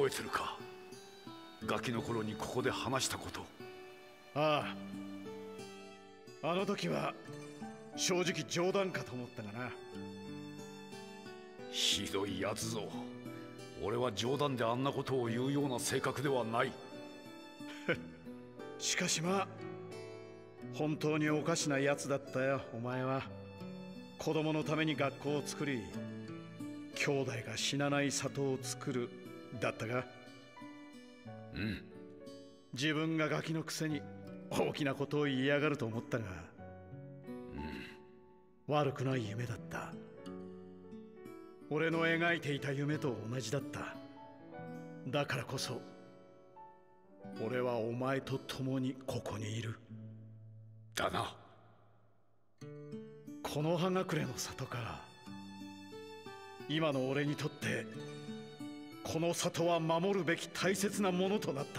覚えてるか？ガキの頃にここで話したこと。 ああ、あの時は正直冗談かと思ったがな。 ひどいやつぞ。俺は冗談であんなことを言うような性格ではない。 しかしまあ、本当におかしなやつだったよ、お前は。子供のために学校を作り、兄弟が死なない里を作るだったが。 うん。 自分がガキのくせに大きなことを言いやがると思ったが、悪くない夢だった。俺の描いていた夢と同じだった。だからこそ俺はお前と共にここにいる。 だな。 この葉隠れの里か。今の俺にとってこの里は守るべき大切なものとなった。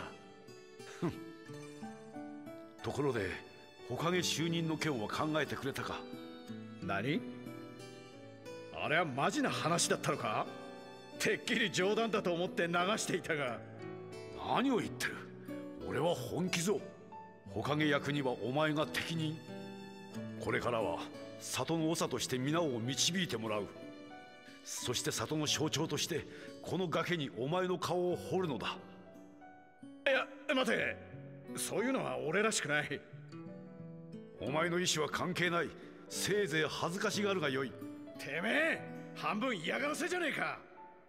ところで火影就任の件は考えてくれたか？ 何？あれはマジな話だったのか？てっきり冗談だと思って流していたが。 何を言ってる。俺は本気ぞ。火影役にはお前が適任。これからは里の長として皆を導いてもらう。そして里の象徴としてこの崖にお前の顔を彫るのだ。 いや待て、そういうのは俺らしくない。 お前の意思は関係ない。せいぜい恥ずかしがるがよい。 てめえ半分嫌がらせじゃねえか。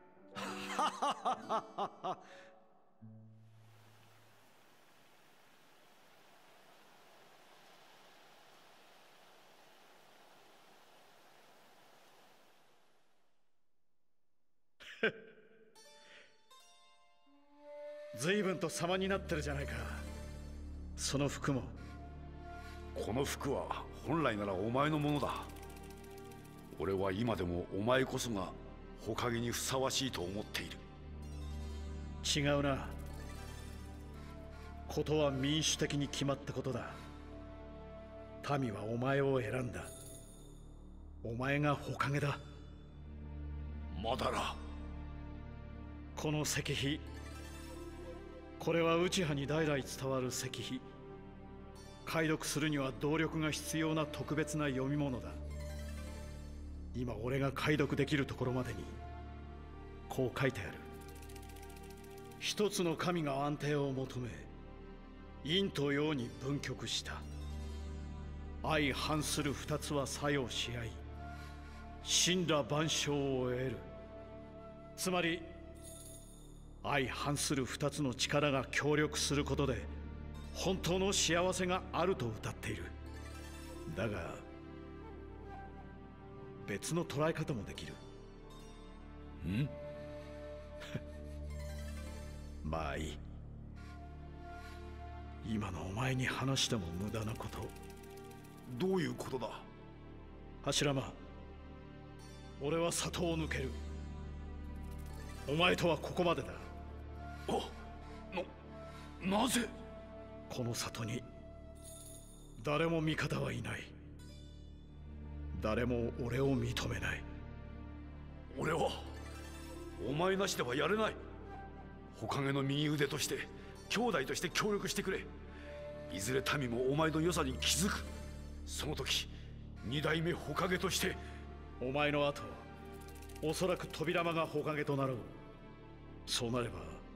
随分と様になってるじゃないか。その服も。 この服は本来ならお前のものだ。俺は今でもお前こそが火影にふさわしいと思っている。 違うな。ことは民主的に決まったことだ。民はお前を選んだ。お前が火影だ。 まだら。 この石碑、これは内派に代々伝わる石碑。解読するには動力が必要な特別な読み物だ。今俺が解読できるところまでにこう書いてある。一つの神が安定を求め陰と陽に分極した。相反する二つは作用し合い神羅万象を得る。つまり相反する二つの力が協力することで本当の幸せがあると謳っている。だが別の捉え方もできる。 ん？ まあいい。今のお前に話しても無駄なこと。 どういうことだ？ 柱間、俺は里を抜ける。お前とはここまでだ。 なぜ？ この里に誰も味方はいない。誰も俺を認めない。 俺はお前なしではやれない。火影の右腕として兄弟として協力してくれ。いずれ民もお前の良さに気づく。その時二代目火影として。 お前の後おそらく扉間が火影となろう。そうなれば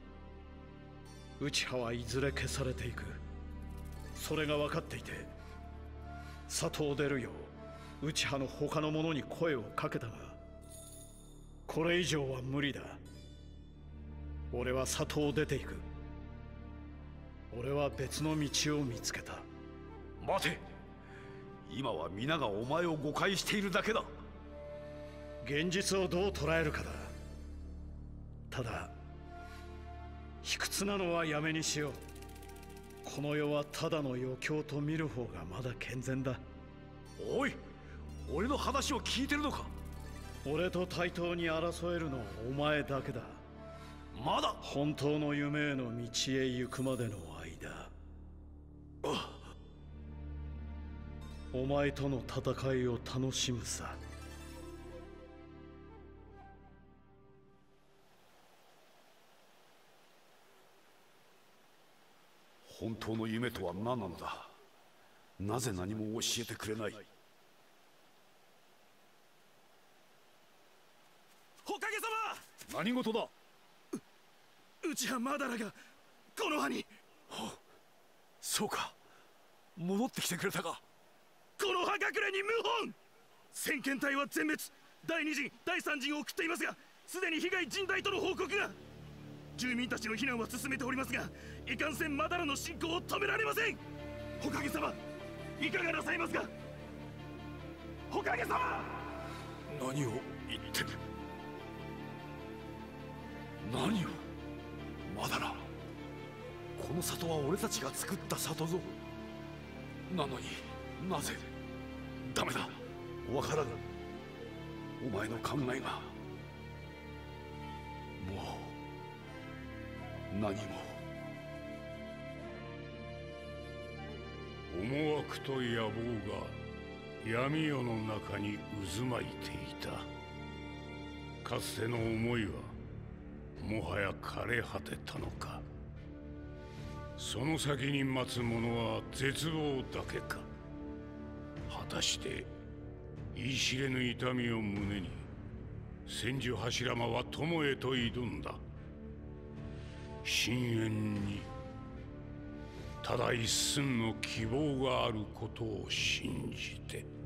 内派はいずれ消されていく。それが分かっていて里を出るよう内派の他の者に声をかけたが、これ以上は無理だ。俺は里を出ていく。俺は別の道を見つけた。 待て。今は皆がお前を誤解しているだけだ。 現実をどう捉えるかだ。ただ卑屈なのはやめにしよう。この世はただの余興と見る方がまだ健全だ。 おい、俺の話を聞いてるのか？ 俺と対等に争えるのはお前だけだ。 まだ本当の夢への道へ行くまでの間、お前との戦いを楽しむさ。 本当の夢とは何なのだ。なぜ何も教えてくれない。 火影様、 何事だ。 内葉マダラがこの葉に。 そうか、戻ってきてくれたか。 この葉隠れに謀反。先遣隊は全滅。第二陣第三陣を送っていますが、すでに被害甚大との報告が。住民たちの避難は進めておりますが、いかんせんマダラの進行を止められません。火影様、いかがなさいますか。火影様。 何を言ってる。何を。まだな。この里は俺たちが作った里ぞ。なのになぜ。ダメだ、わからぬ。お前の考えがもう何も。 思惑と野望が闇夜の中に渦巻いていた。かつての思いはもはや枯れ果てたのか。その先に待つものは絶望だけか。果たして言い知れぬ痛みを胸に千住柱間は友へと挑んだ。深淵にただ一寸の希望があることを信じて。